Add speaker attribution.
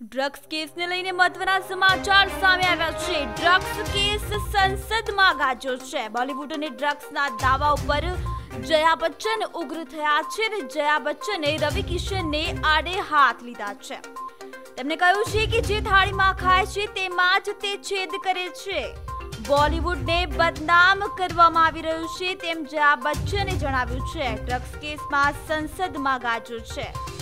Speaker 1: Drugs કેસને લઈને મહત્વના સમાચાર સામે આવ્યા છે। ડ્રગ્સ કેસ સંસદમાં ગાજ્યો છે। બોલિવૂડ અને ડ્રગ્સના દાવા ઉપર જયા બચ્ચન ઉગ્ર થયા છે અને જયા બચ્ચને રવિ કિશનને આડે હાથ લીધા છે। તેમણે કહ્યું છે કે જે થાળીમાં ખાય છે તેમાં જ તે છેદ કરે છે। બોલિવૂડને બદનામ કરવામાં આવી રહ્યું છે તેમ જયા બચ્ચને જણાવ્યું છે। ડ્રગ્સ કેસમાં સંસદમાં ગાજ્યો છે।